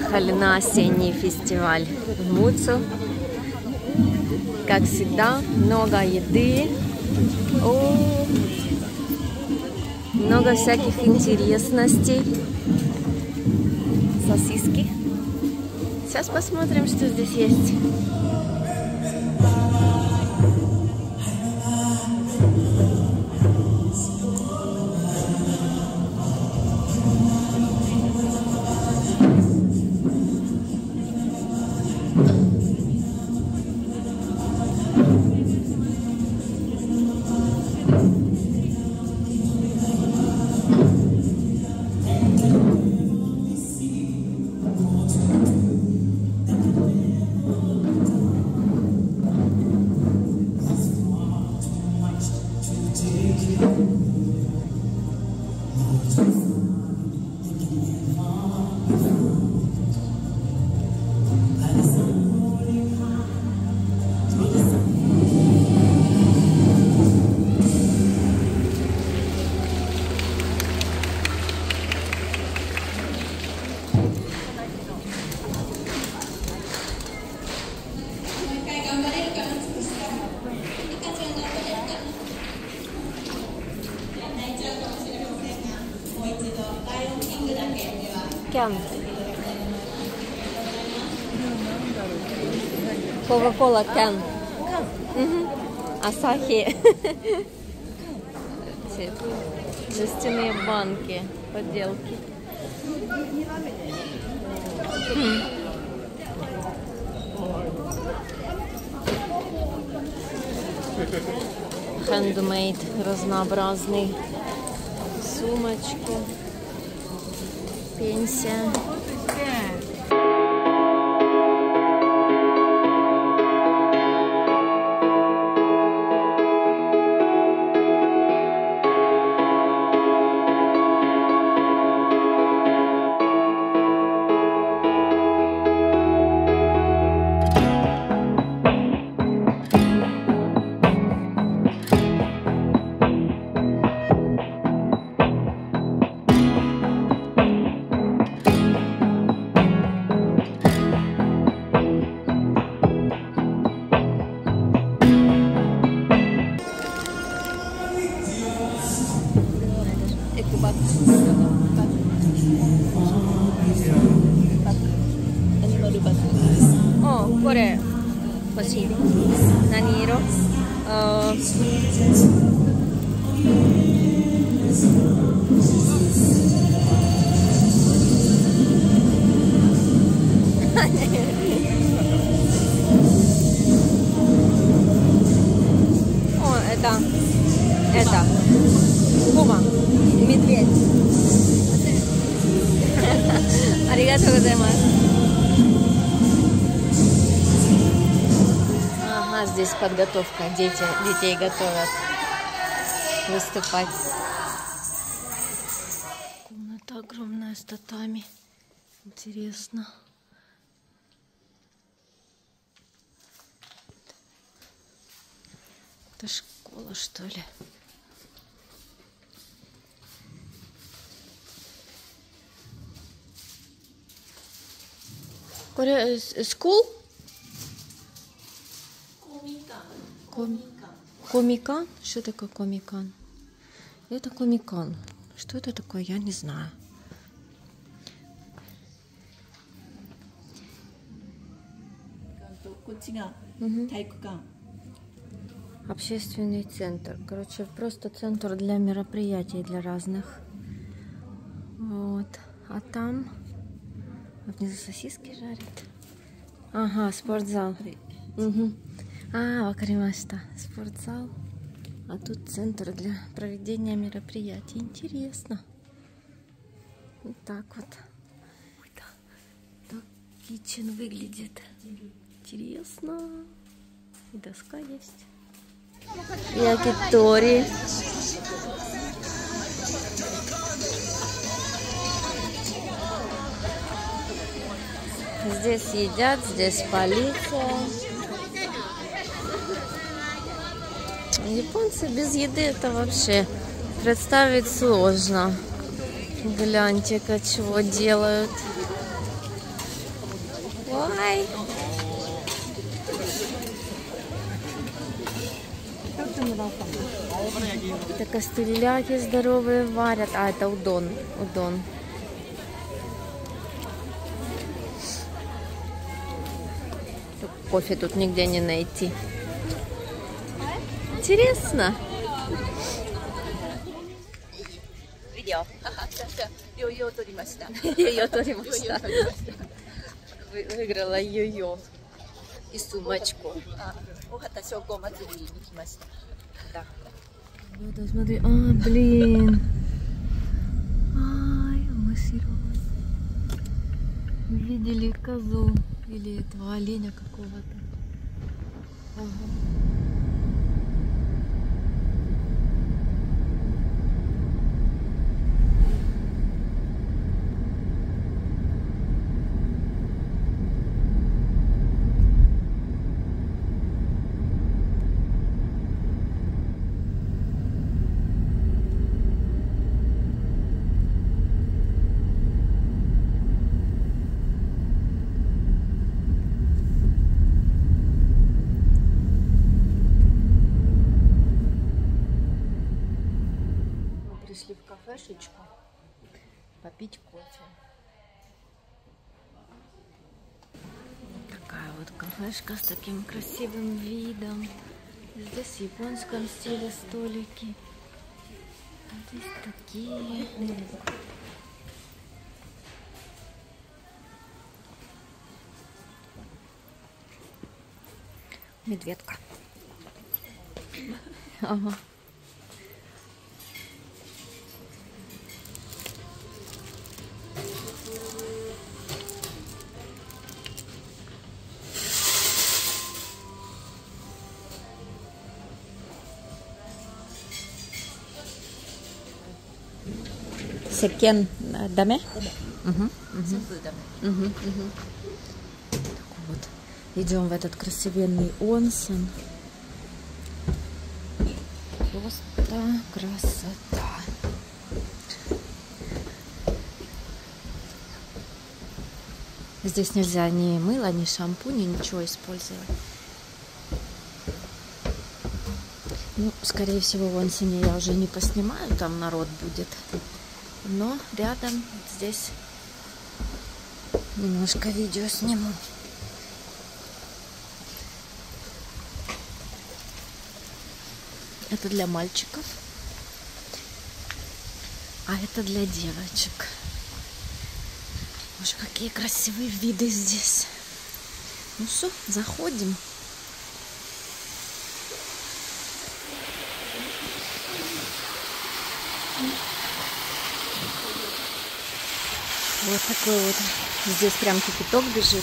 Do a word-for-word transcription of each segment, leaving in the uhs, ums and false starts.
приехали на осенний фестиваль в Муцу. Как всегда, много еды. О, много всяких интересностей. Сосиски. Сейчас посмотрим, что здесь есть. Кян. Кока-кола кян. Асахи. Жестяные банки, подделки. Handmade, разнообразный. Сумочки. Пенсия. Oh, これ欲しい。何色？あО, это, это, пума, медведь. Аригато гозаимасу. Ага, здесь подготовка. Дети, детей готовят выступать. Комната огромная с татами. Интересно. Это школа, что ли? Коре... School? Комикан. Комикан? Что такое комикан? Это комикан. Что это такое, я не знаю. Угу. Общественный центр. Короче, просто центр для мероприятий, для разных. Вот. А там внизу сосиски жарят. Ага, спортзал. Угу. А, вакаримашита. Спортзал. А тут центр для проведения мероприятий. Интересно. Вот так вот. Так кичен выглядит. Интересно. И доска есть. Якитори. Здесь едят, здесь полиция. Японцы без еды это вообще представить сложно. Гляньте-ка, чего делают. Hi. Это костыляки здоровые варят. А, это удон. Удон. Кофе тут нигде не найти. Интересно. Выиграла йо-йо и сумочку. Да, смотри. А, блин. Ай, масирой. Видели козу или этого оленя какого-то. Ага. Пришли в кафешечку попить кофе. Такая вот кафешка с таким красивым видом. Здесь в японском стиле столики. Здесь такие. Медведка. Ага. Секен даме? Угу, угу. Угу, угу. Вот. Идем в этот красивенный онсен. Просто красота. Здесь нельзя ни мыло, ни шампунь, ничего использовать. Ну, скорее всего, в онсене я уже не поснимаю, там народ будет. Но рядом здесь немножко видео сниму. Это для мальчиков, а это для девочек. Боже, какие красивые виды здесь. Ну что, заходим. Вот такой вот. Здесь прям кипяток бежит.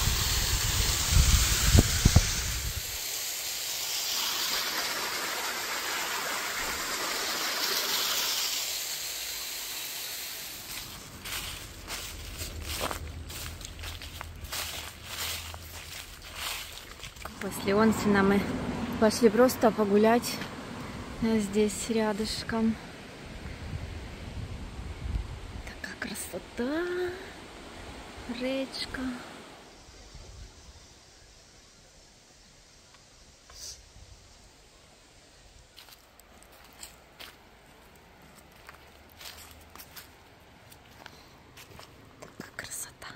После онсена мы пошли просто погулять здесь рядышком. Такая красота, речка. Такая красота.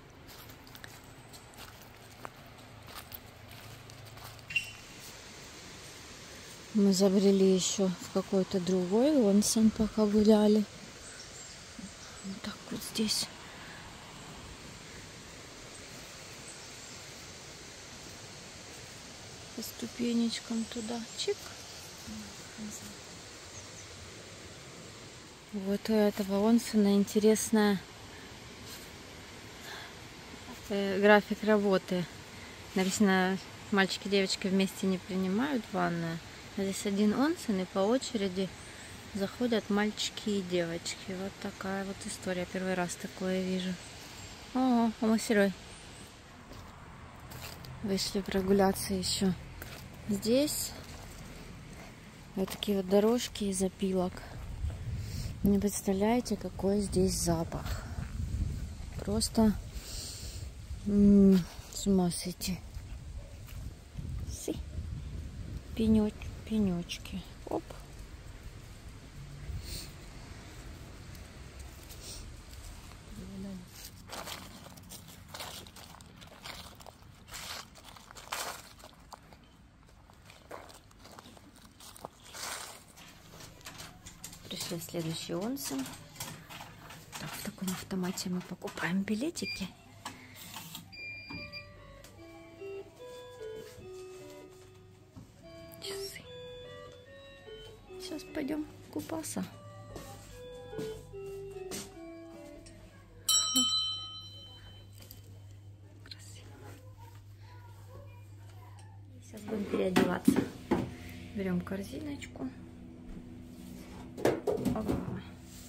Мы забрели еще в какой-то другой онсен, пока гуляли. Вот так вот здесь. По ступенечкам туда. Чик. Вот у этого онсена интересная э, график работы. Написано, мальчики и девочки вместе не принимают ванную. Здесь один онсен, и по очереди заходят мальчики и девочки. Вот такая вот история. Первый раз такое вижу. О, омасирой. Вышли прогуляться еще. Здесь вот такие вот дорожки из опилок. Не представляете, какой здесь запах. Просто С ума сойти. Си. Пенёч, пенёчки. Оп. Пришли следующие онсы. Так, в таком автомате мы покупаем билетики. Часы. Сейчас пойдем купаться. Красиво. Сейчас будем переодеваться. Берем корзиночку. Ага.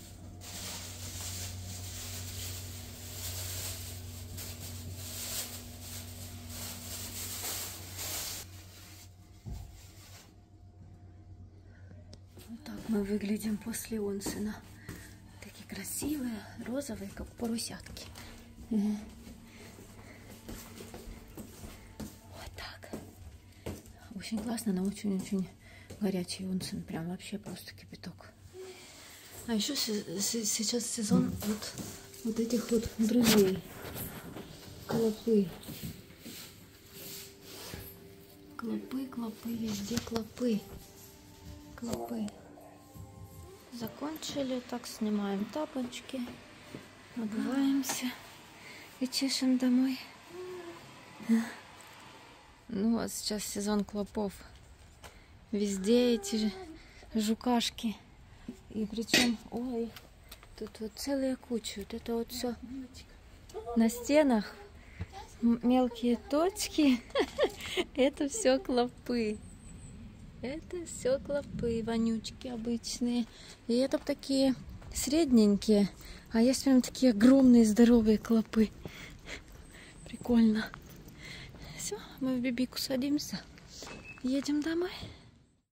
Вот так мы выглядим после онсена. Такие красивые, розовые, как поросятки. Угу. Вот так. Очень классно, но очень-очень горячий онсен. Прям вообще просто кипяток. А еще сейчас сезон вот, вот этих вот друзей. Клопы. Клопы, клопы, везде клопы. Клопы. Закончили, так снимаем тапочки, обуваемся и чешем домой. Ну а сейчас сезон клопов. Везде эти жукашки. И причем, ой, тут вот целая куча. Вот это вот все на стенах. Мелкие точки. Это все клопы. Это все клопы, вонючки обычные. И это такие средненькие. А есть прям такие огромные здоровые клопы. Прикольно. Все, мы в Бибику садимся. Едем домой.